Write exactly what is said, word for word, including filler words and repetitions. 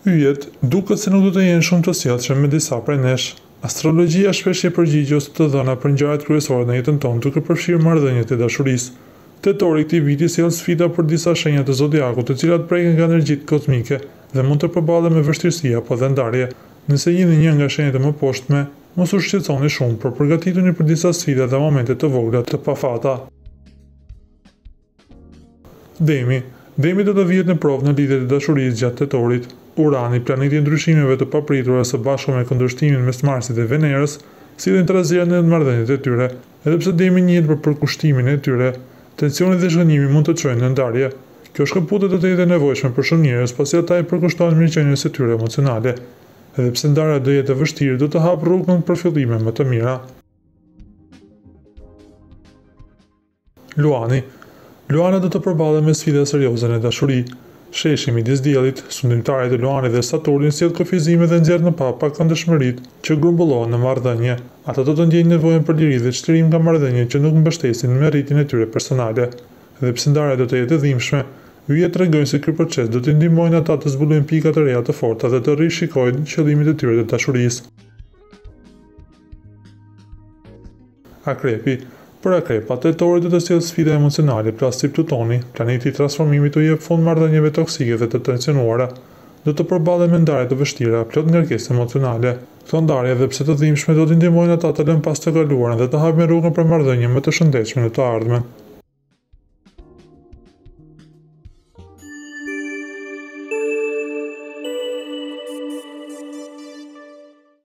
Pyjet duket se nuk do të jenë shumë të sjellshëm me disa prej nesh. Astrologjia shpesh e përgjigj ose të dhëna për ngjarjet kryesore në jetën tonë, duke përfshirë marrëdhëniet e dashurisë. Tetori i këtij viti sjell sfida për disa shenja të zodiakut, të cilat preken nga energjitë kozmike dhe mund të përballen me vështirësi apo dhe ndarje. Nëse jeni një nga shenjat e mëposhtme, mos u shqetësoni shumë, por përgatituni për disa sfida dhe momente të vogla të pafata. Demi Demi do të vihet në provë në lidhjet e dashurisë gjatë tetorit. Urani, planeti i ndryshimeve të papritura së bashku me kundërshtimin mes Marsit dhe Venerës, sillin trazira në marrëdhëniet e tyre. Edhe pse Demi njihet për përkushtimin e tyre, tensioni dhe zhgënjimi mund të çojnë në ndarje. Kjo shkëputje do të jetë e nevojshme për shumë njerëz, pasi ata i përkushtohen mirëqenies së tyre emocionale. Edhe pse ndarja do jetë e vështirë, do të hapë rrugën për fillime më të mira. Luani Luana do të përballet me sfida serioze në dashuri. Sheshi midis diellit, sundimtarit e Luanit dhe Saturnin sjell kufizime dhe nxjerr në pa pakëndshmëritë që grumbullohen në marrëdhënie. Ata do të ndjejnë nevojën për liri dhe çlirim nga marrëdhëniet që nuk mbështesin në rritjen e tyre personale. Edhe pse ndarja do të jetë e dhimbshme, yjet tregojnë se ky proces do t'i ndihmojë ata të zbulojnë pika të reja të forta dhe të rishikojnë qëllimet e tyre të dashurisë. Akrepi Për akrepat, tetori do të sjellë sfida emocionale, plas si Plutoni, planeti i transformimit u jep fund marrëdhënieve toksike dhe të tensionuara. Do të përballet me ndarje të vështira, plot ngarkesë emocionale. Këto ndarje, edhe pse të dhimbshme, do t'i ndihmojnë ata të lënë pas të kaluarën dhe të hapin rrugën për marrëdhënie më të shëndetshme në të ardhmen.